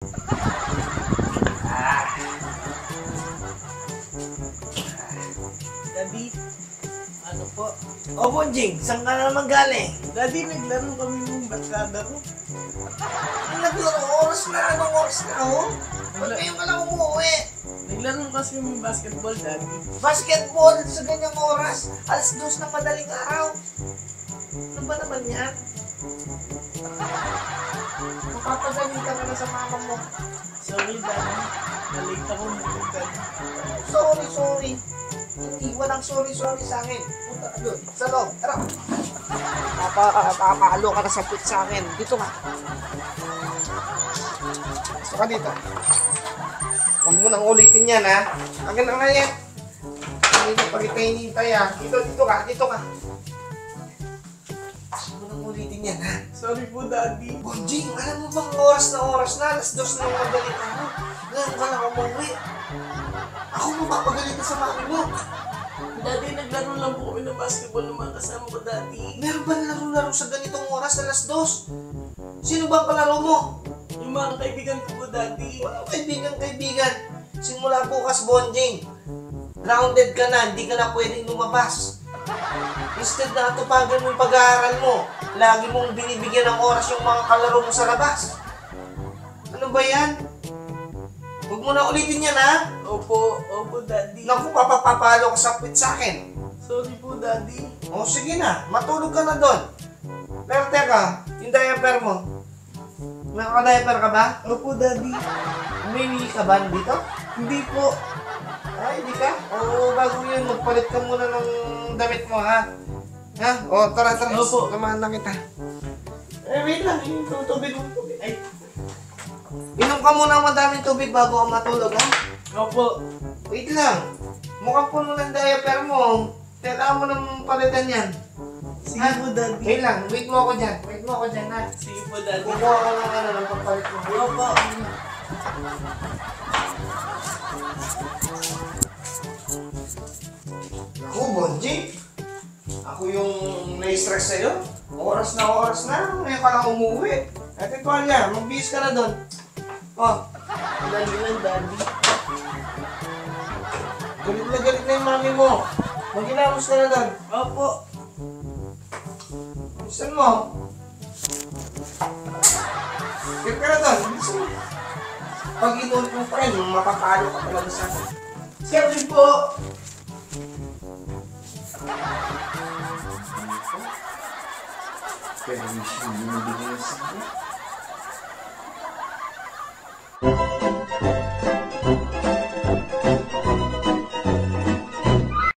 Daddy, ano po? O Bonjing, saan ka naman galing? Daddy, naglaro kami ng barkada ko. Ang naglaro, oras na, anong oras na ako? Ba't ngayon ka lang umuwi? Naglaro kasi kami basketball, Daddy. Basketball sa ganyang oras, alas 2 ng madaling araw. Ano ba naman yan? Mapapagaling ka na sa mama mo. Sorry, Daddy. Nalate ako ng Daddy. Sorry. Hindi, walang sorry sa akin. Punta ka doon, sa loob. Tara. Papalo ka na sa put sa akin. Dito ka. Gusto ka dito. Huwag mo nang ulitin yan, ha? Akin na nga yan. Hindi na pag hinihintay, ha? Dito ka. Huwag mo nang ulitin yan, ha? Sorry po, Daddy. Bonjing, alam mo bang oras na, alas 2 na madaling araw. Ngayon ka lang umuwi. Ako mapapagalitan sa mami mo. Daddy, naglaro lang po kami ng basketball ng mga kasama ko, Daddy. Meron ba laro-laro sa ganitong oras, alas 2? Sino ba ang palaro mo? Yung mga kaibigan ko po, Daddy. Walang kaibigan. Simula bukas, Bonjing. Grounded ka na, hindi ka na pwedeng lumabas. Instead na tupagan mo yung pag-aaral mo, lagi mong binibigyan ng oras yung mga kalaro mo sa labas. Ano ba yan? Huwag mo na ulitin yan, ha? Opo, Daddy. Naku, papapalo ka sa puwit sa akin. Sorry po, Daddy. O, sige na. Matulog ka na doon. Pero teka, yung diaper mo. Naka-diaper ka ba? Opo, Daddy. Umiwi ka ba dito? Hindi po. Ay, hindi ka? O, bago yun, magpalit ka muna ng damit mo, ha? Ha? O, tara. Opo. Samahan lang kita. Wait lang. Yung tubig. Ay. Inom ka muna ng madaming tubig bago ka matulog, ha? Opo. Wait lang. Mukhang puno ng diaper mo. Kailangan mo nang palitan yan. Sige po, Daddy. Wait lang. Wait mo ako dyan, ha? Sige po, Daddy. Kukuha ka ng ng pagpalit mo. Opo. Ako, Bonji. Ako yung na-stress sa'yo. Oras na. Ngayon ka lang umuwi. At ito, Alya, magbihis ka na doon. Oh, Dali lang, Daddy. galit na yung mami mo. Maghinamos ka na doon. Opo. Bilisan mo. Get ka na doon. Bilisan mo. Pag inulit mo pa rin, mapapalo ka talaga sa akin. Sorry po. Pero hindi binibigyan sa akin.